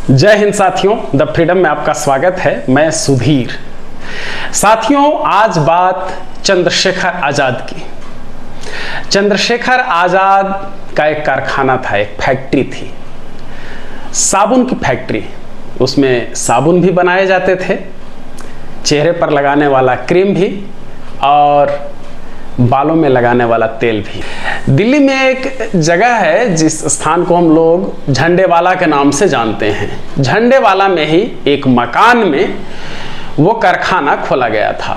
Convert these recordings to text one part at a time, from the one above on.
जय हिंद साथियों, the freedom में आपका स्वागत है। मैं सुधीर। साथियों, आज बात चंद्रशेखर आजाद की। चंद्रशेखर आजाद का एक कारखाना था, एक फैक्ट्री थी, साबुन की फैक्ट्री। उसमें साबुन भी बनाए जाते थे, चेहरे पर लगाने वाला क्रीम भी और बालों में लगाने वाला तेल भी। दिल्ली में एक जगह है जिस स्थान को हम लोग झंडेवाला के नाम से जानते हैं। झंडेवाला में ही एक मकान में वो कारखाना खोला गया था।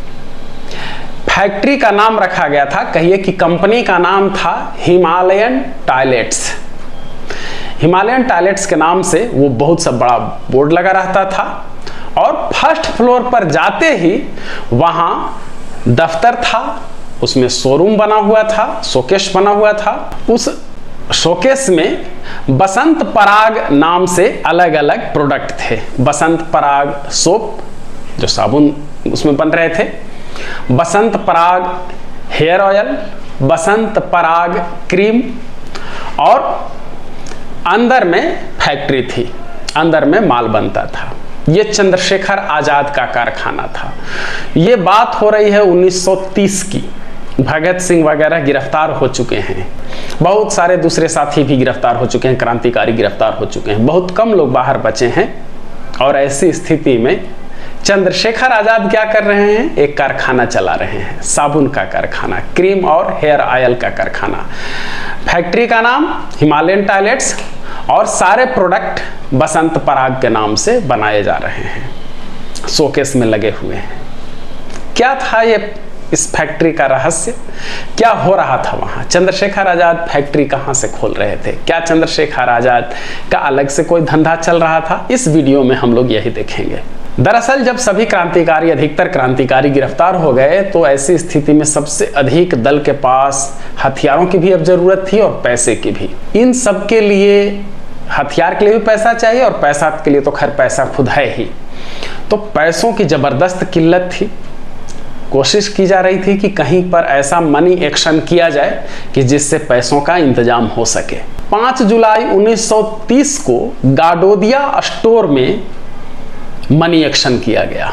फैक्ट्री का नाम रखा गया था, कहिए कि कंपनी का नाम था हिमालयन टॉयलेट्स। हिमालयन टॉयलेट्स के नाम से वो बहुत सा बड़ा बोर्ड लगा रहता था और फर्स्ट फ्लोर पर जाते ही वहां दफ्तर था, उसमें शोरूम बना हुआ था, शोकेस बना हुआ था। उस शोकेस में बसंत पराग नाम से अलग अलग प्रोडक्ट थे। बसंत पराग सोप, जो साबुन उसमें बन रहे थे, Basant Parag hair oil, Basant Parag cream, और अंदर में फैक्ट्री थी, अंदर में माल बनता था। ये चंद्रशेखर आजाद का कारखाना था। ये बात हो रही है 1930 की। भगत सिंह वगैरह गिरफ्तार हो चुके हैं, बहुत सारे दूसरे साथी भी गिरफ्तार हो चुके हैं, क्रांतिकारी गिरफ्तार हो चुके हैं, बहुत कम लोग बाहर बचे हैं। और ऐसी स्थिति में चंद्रशेखर आजाद क्या कर रहे हैं? एक कारखाना चला रहे हैं, साबुन का कारखाना, क्रीम और हेयर ऑयल का कारखाना। फैक्ट्री का नाम हिमालयन टॉयलेट्स और सारे प्रोडक्ट बसंत पराग के नाम से बनाए जा रहे हैं, शोकेस में लगे हुए हैं। क्या था ये इस फैक्ट्री का रहस्य? क्या हो रहा था वहां? चंद्रशेखर आजाद फैक्ट्री कहां से खोल रहे थे? क्या चंद्रशेखर आजाद का अलग से कोई धंधा चल रहा था? इस वीडियो में हम लोग यही देखेंगे। दरअसल जब सभी क्रांतिकारी, अधिकतर क्रांतिकारी गिरफ्तार हो गए तो ऐसी स्थिति में सबसे अधिक दल के पास हथियारों की भी अब जरूरत थी और पैसे की भी। इन सब के लिए हथियार के लिए भी पैसा चाहिए और पैसा के लिए तो खैर पैसा खुद है ही। तो पैसों की जबरदस्त किल्लत थी। कोशिश की जा रही थी कि कहीं पर ऐसा मनी एक्शन किया जाए कि जिससे पैसों का इंतजाम हो सके। 5 जुलाई 1930 को गाडोदिया स्टोर में मनी एक्शन किया गया।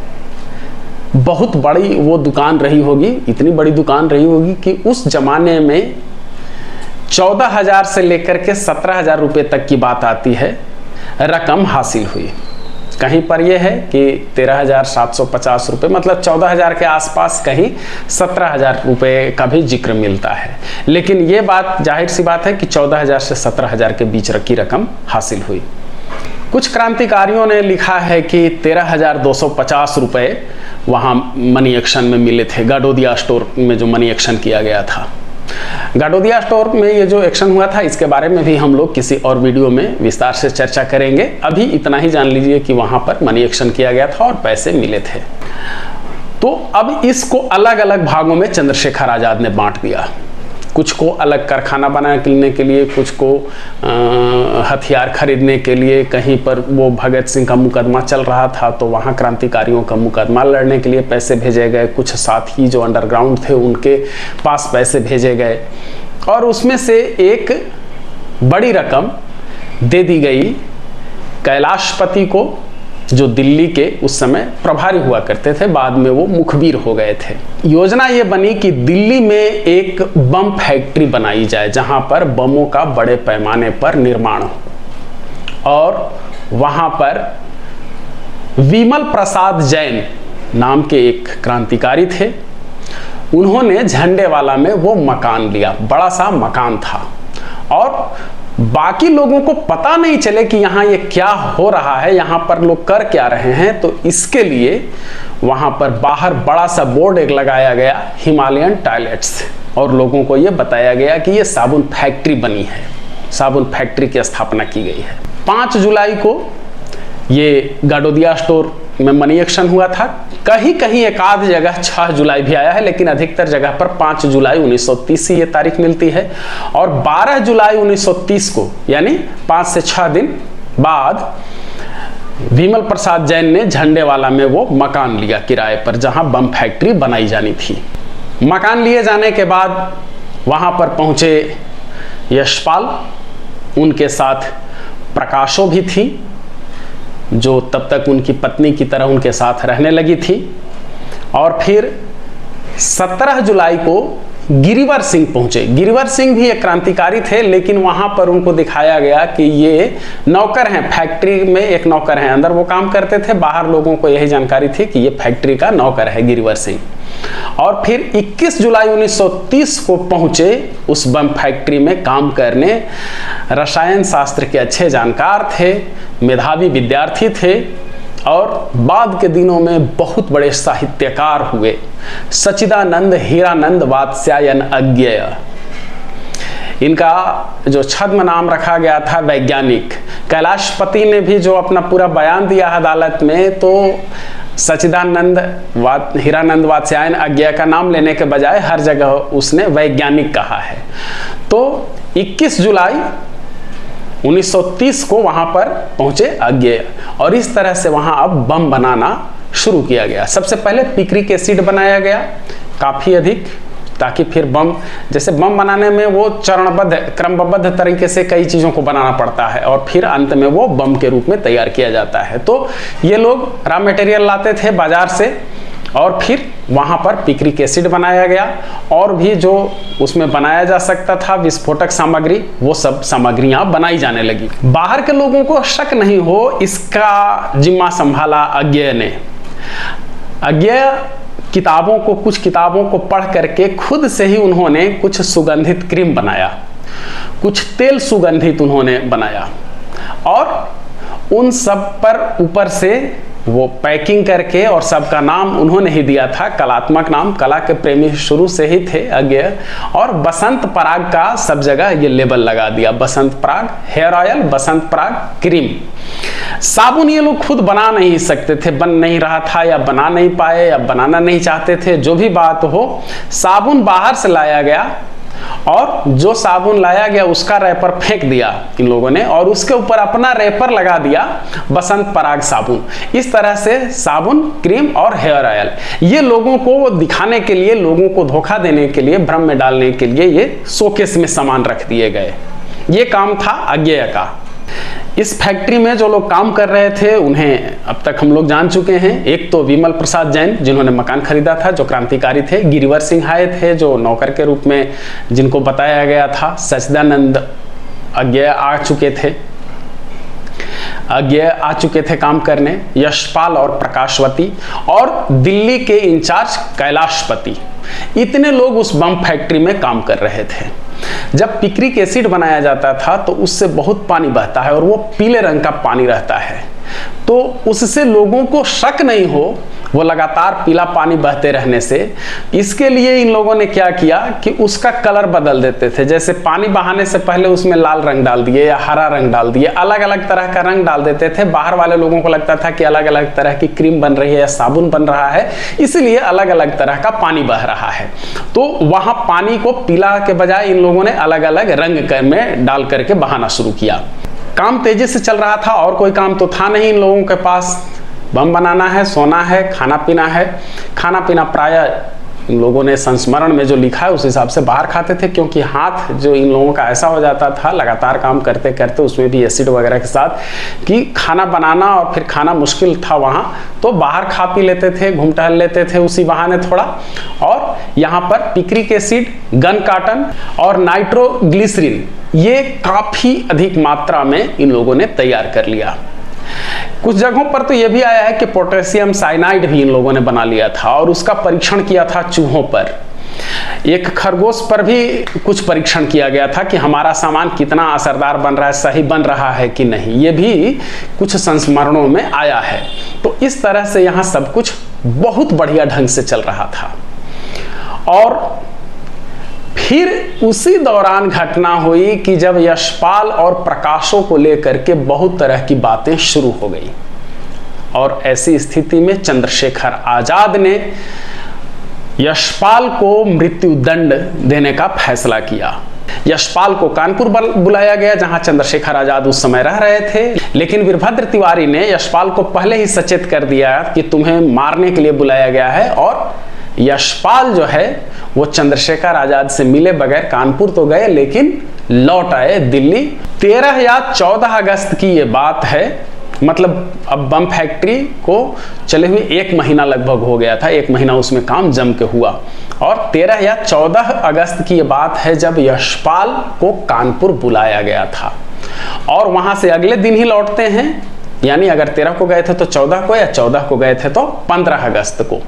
बहुत बड़ी वो दुकान रही होगी, इतनी बड़ी दुकान रही होगी कि उस जमाने में 14,000 से लेकर के 17,000 रुपये तक की बात आती है, रकम हासिल हुई। कहीं पर यह है कि 13,750 रुपये, मतलब 14,000 के आसपास, कहीं 17,000 रुपये का भी जिक्र मिलता है। लेकिन ये बात जाहिर सी बात है कि 14,000 से 17,000 के बीच की रकम हासिल हुई। कुछ क्रांतिकारियों ने लिखा है कि 13,250 रुपये वहाँ मनी एक्शन में मिले थे, गाडोदिया स्टोर में जो मनी एक्शन किया गया था। गाडोदिया स्टोर में ये जो एक्शन हुआ था, इसके बारे में भी हम लोग किसी और वीडियो में विस्तार से चर्चा करेंगे। अभी इतना ही जान लीजिए कि वहां पर मनी एक्शन किया गया था और पैसे मिले थे। तो अब इसको अलग अलग भागों में चंद्रशेखर आजाद ने बांट दिया। कुछ को अलग कारखाना बनाने के लिए, कुछ को हथियार खरीदने के लिए। कहीं पर वो भगत सिंह का मुकदमा चल रहा था तो वहाँ क्रांतिकारियों का मुकदमा लड़ने के लिए पैसे भेजे गए। कुछ साथी जो अंडरग्राउंड थे उनके पास पैसे भेजे गए और उसमें से एक बड़ी रकम दे दी गई कैलाशपति को, जो दिल्ली के उस समय प्रभारी हुआ करते थे, बाद में वो मुखबिर हो गए थे। योजना ये बनी कि दिल्ली में एक बम फैक्ट्री बनाई जाए जहां पर बमों का बड़े पैमाने पर निर्माण हो। और वहां पर विमल प्रसाद जैन नाम के एक क्रांतिकारी थे। उन्होंने झंडेवाला में वो मकान लिया, बड़ा सा मकान था, और बाकी लोगों को पता नहीं चले कि यहाँ ये क्या हो रहा है, यहाँ पर लोग कर क्या रहे हैं। तो इसके लिए वहाँ पर बाहर बड़ा सा बोर्ड एक लगाया गया, हिमालयन टॉयलेट्स, और लोगों को ये बताया गया कि ये साबुन फैक्ट्री बनी है, साबुन फैक्ट्री की स्थापना की गई है। 5 जुलाई को ये गाडोदिया स्टोर में मनी एक्शन हुआ था। कहीं कहीं एक आध जगह 6 जुलाई भी आया है, लेकिन अधिकतर जगह पर 5 जुलाई 1930 से ये तारीख मिलती है। और 12 जुलाई 1930 को, यानी 5 से 6 दिन बाद, विमल प्रसाद जैन ने झंडेवाला में वो मकान लिया किराए पर, जहां बम फैक्ट्री बनाई जानी थी। मकान लिए जाने के बाद वहां पर पहुंचे यशपाल, उनके साथ प्रकाशो भी थी जो तब तक उनकी पत्नी की तरह उनके साथ रहने लगी थी। और फिर 17 जुलाई को गिरिवर सिंह पहुंचे। गिरिवर सिंह भी एक क्रांतिकारी थे, लेकिन वहां पर उनको दिखाया गया कि ये नौकर हैं, फैक्ट्री में एक नौकर हैं, अंदर वो काम करते थे, बाहर लोगों को यही जानकारी थी कि ये फैक्ट्री का नौकर है गिरिवर सिंह। और फिर 21 जुलाई 1930 को पहुंचे उस बम फैक्ट्री में काम करने। रसायन शास्त्र के अच्छे जानकार थे, मेधावी विद्यार्थी थे और बाद के दिनों में बहुत बड़े साहित्यकार हुए। सच्चिदानंद हीरानंद वात्स्यायन अज्ञेय, इनका जो छद्म नाम रखा गया था वैज्ञानिक। कैलाशपति ने भी जो अपना पूरा बयान दिया अदालत में, तो सच्चिदानंद हीरानंद वात्स्यायन अज्ञेय का नाम लेने के बजाय हर जगह उसने वैज्ञानिक कहा है। तो 21 जुलाई 1930 को वहां पर पहुंचे अज्ञेय और इस तरह से वहां अब बम बनाना शुरू किया गया। सबसे पहले पिक्रिक एसिड बनाया गया काफी अधिक, ताकि फिर बम, जैसे बम बनाने में वो चरणबद्ध क्रमबद्ध तरीके से कई चीजों को बनाना पड़ता है और फिर अंत में वो बम के रूप में तैयार किया जाता है। तो ये लोग रॉ मटेरियल लाते थे बाजार से और फिर वहां पर पिक्रिक एसिड बनाया गया और भी जो उसमें बनाया जा सकता था विस्फोटक सामग्री, वो सब सामग्रियां बनाई जाने लगी। बाहर के लोगों को शक नहीं हो, इसका जिम्मा संभाला अज्ञेय ने। अज्ञेय किताबों को, कुछ किताबों को पढ़ करके खुद से ही उन्होंने कुछ सुगंधित क्रीम बनाया, कुछ तेल सुगंधित उन्होंने बनाया और उन सब पर ऊपर से वो पैकिंग करके, और सबका नाम उन्होंने ही दिया था, कलात्मक नाम, कला के प्रेमी शुरू से ही थे अज्ञेय। और बसंत पराग का सब जगह ये लेबल लगा दिया, Basant Parag hair oil, Basant Parag cream. साबुन ये लोग खुद बना नहीं सकते थे, बन नहीं रहा था या बना नहीं पाए या बनाना नहीं चाहते थे, जो भी बात हो, साबुन बाहर से लाया गया और जो साबुन लाया गया उसका रैपर फेंक दिया इन लोगों ने और उसके ऊपर अपना रैपर लगा दिया बसंत पराग साबुन। इस तरह से साबुन, क्रीम और हेयर ऑयल ये लोगों को दिखाने के लिए, लोगों को धोखा देने के लिए, भ्रम में डालने के लिए ये शोकेस में सामान रख दिए गए। ये काम था अज्ञेय का। इस फैक्ट्री में जो लोग काम कर रहे थे उन्हें अब तक हम लोग जान चुके हैं। एक तो विमल प्रसाद जैन जिन्होंने मकान खरीदा था, जो क्रांतिकारी थे। गिरिवर सिंह आए थे जो नौकर के रूप में जिनको बताया गया था। सच्चिदानंद अज्ञेय आ चुके थे काम करने। यशपाल और प्रकाशवती और दिल्ली के इंचार्ज कैलाशपति, इतने लोग उस बम फैक्ट्री में काम कर रहे थे। जब पिक्रिक एसिड बनाया जाता था तो उससे बहुत पानी बहता है और वो पीले रंग का पानी रहता है, तो उससे लोगों को शक नहीं हो, वो लगातार पीला पानी बहते रहने से। इसके लिए इन लोगों ने क्या किया कि उसका कलर बदल देते थे। जैसे पानी बहाने से पहले उसमें लाल रंग डाल दिए या हरा रंग डाल दिए, अलग अलग तरह का रंग डाल देते थे। बाहर वाले लोगों को लगता था कि अलग अलग तरह की क्रीम बन रही है या साबुन बन रहा है, इसलिए अलग अलग तरह का पानी बह रहा है। तो वहां पानी को पीला के बजाय इन लोगों ने अलग अलग रंग में डाल करके बहाना शुरू किया। काम तेजी से चल रहा था और कोई काम तो था नहीं इन लोगों के पास। बम बनाना है, सोना है, खाना पीना है। खाना पीना प्रायः इन लोगों ने संस्मरण में जो लिखा है उस हिसाब से बाहर खाते थे, क्योंकि हाथ जो इन लोगों का ऐसा हो जाता था लगातार काम करते करते, उसमें भी एसिड वगैरह के साथ, कि खाना बनाना और फिर खाना मुश्किल था वहाँ, तो बाहर खा पी लेते थे, घूम टहल लेते थे उसी बहाने थोड़ा। और यहाँ पर पिक्रिक एसिड, गन काटन और नाइट्रोग्लिसरीन ये काफी अधिक मात्रा में इन लोगों ने तैयार कर लिया। कुछ जगहों पर तो यह भी आया है कि पोटेशियम साइनाइड भी इन लोगों ने बना लिया था और उसका परीक्षण किया था चूहों पर। एक खरगोश पर भी कुछ परीक्षण किया गया था कि हमारा सामान कितना असरदार बन रहा है, सही बन रहा है कि नहीं, ये भी कुछ संस्मरणों में आया है। तो इस तरह से यहाँ सब कुछ बहुत बढ़िया ढंग से चल रहा था। और फिर उसी दौरान घटना हुई कि जब यशपाल और प्रकाशों को लेकर के बहुत तरह की बातें शुरू हो गई और ऐसी स्थिति में चंद्रशेखर आजाद ने यशपाल को मृत्यु दंड देने का फैसला किया। यशपाल को कानपुर बुलाया गया जहां चंद्रशेखर आजाद उस समय रह रहे थे, लेकिन वीरभद्र तिवारी ने यशपाल को पहले ही सचेत कर दिया कि तुम्हें मारने के लिए बुलाया गया है। और यशपाल जो है वो चंद्रशेखर आजाद से मिले बगैर कानपुर तो गए लेकिन लौट आए दिल्ली। 13 या 14 अगस्त की ये बात है मतलब अब बम फैक्ट्री को चले हुए 1 महीना लगभग हो गया था, 1 महीना उसमें काम जम के हुआ। और 13 या 14 अगस्त की ये बात है जब यशपाल को कानपुर बुलाया गया था और वहां से अगले दिन ही लौटते हैं, यानी अगर 13 को गए थे तो 14 को, या 14 को गए थे तो 15 अगस्त को।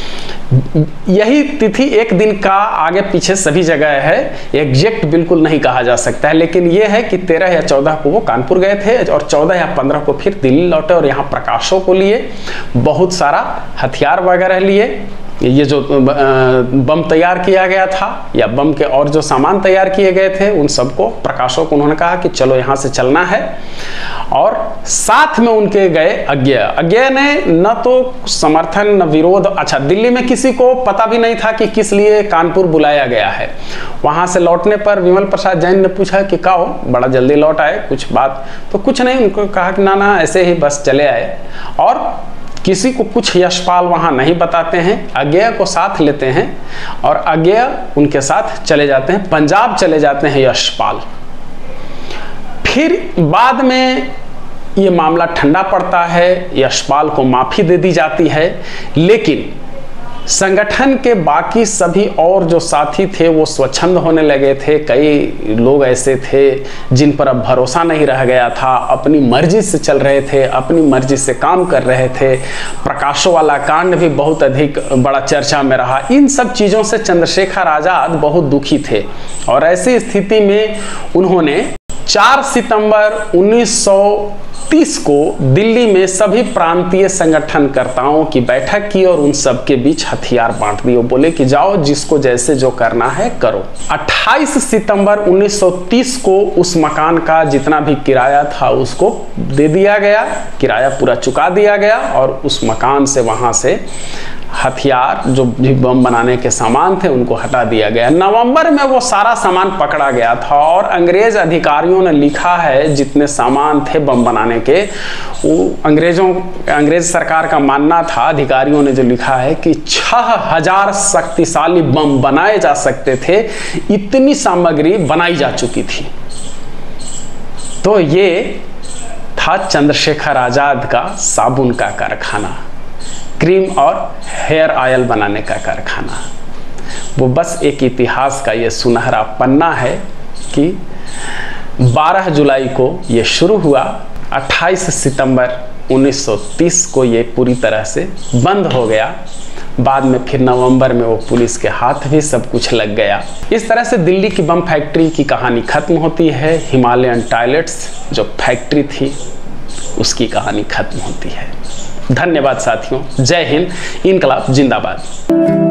यही तिथि एक दिन का आगे पीछे सभी जगह है, एग्जैक्ट बिल्कुल नहीं कहा जा सकता है, लेकिन यह है कि 13 या 14 को वो कानपुर गए थे और 14 या 15 को फिर दिल्ली लौटे और यहाँ प्रकाशों को लिए, बहुत सारा हथियार वगैरह लिए। ये जो बम तैयार किया गया था या बम के और जो सामान तैयार किए गए थे उन सबको, प्रकाशों को उन्होंने कहा कि चलो यहाँ से चलना है। और साथ में उनके गए अज्ञेय। अज्ञेय ने न तो समर्थन न विरोध, अच्छा दिल्ली में किसी को पता भी नहीं था कि किस लिए कानपुर बुलाया गया है। वहाँ से लौटने पर विमल प्रसाद जैन ने पूछा कि क्या हो, बड़ा जल्दी लौट आए, कुछ बात? तो कुछ नहीं, उनको कहा कि ना ऐसे ही बस चले आए। और किसी को कुछ यशपाल वहां नहीं बताते हैं, अज्ञेय को साथ लेते हैं और अज्ञेय उनके साथ चले जाते हैं, पंजाब चले जाते हैं यशपाल। फिर बाद में ये मामला ठंडा पड़ता है, यशपाल को माफी दे दी जाती है, लेकिन संगठन के बाकी सभी और जो साथी थे वो स्वच्छंद होने लगे थे। कई लोग ऐसे थे जिन पर अब भरोसा नहीं रह गया था, अपनी मर्जी से चल रहे थे, अपनी मर्जी से काम कर रहे थे। प्रकाशों वाला कांड भी बहुत अधिक बड़ा चर्चा में रहा। इन सब चीज़ों से चंद्रशेखर आज़ाद बहुत दुखी थे और ऐसी स्थिति में उन्होंने 4 सितंबर 1930 को दिल्ली में सभी प्रांतीय संगठनकर्ताओं की बैठक की और उन सबके बीच हथियार बांट दिए। बोले कि जाओ, जिसको जैसे जो करना है करो। 28 सितंबर 1930 को उस मकान का जितना भी किराया था उसको दे दिया गया, किराया पूरा चुका दिया गया और उस मकान से, वहां से हथियार जो भी बम बनाने के सामान थे उनको हटा दिया गया। नवंबर में वो सारा सामान पकड़ा गया था और अंग्रेज अधिकारियों ने लिखा है जितने सामान थे बम बनाने के, वो अंग्रेज सरकार का मानना था, अधिकारियों ने जो लिखा है कि 6000 शक्तिशाली बम बनाए जा सकते थे, इतनी सामग्री बनाई जा चुकी थी। तो ये था चंद्रशेखर आजाद का साबुन का कारखाना, क्रीम और हेयर ऑयल बनाने का कारखाना। वो बस एक इतिहास का ये सुनहरा पन्ना है कि 12 जुलाई को ये शुरू हुआ, 28 सितंबर 1930 को ये पूरी तरह से बंद हो गया। बाद में फिर नवंबर में वो पुलिस के हाथ भी सब कुछ लग गया। इस तरह से दिल्ली की बम फैक्ट्री की कहानी खत्म होती है। हिमालयन टॉयलेट्स जो फैक्ट्री थी उसकी कहानी खत्म होती है। धन्यवाद साथियों, जय हिंद, इनकलाब जिंदाबाद।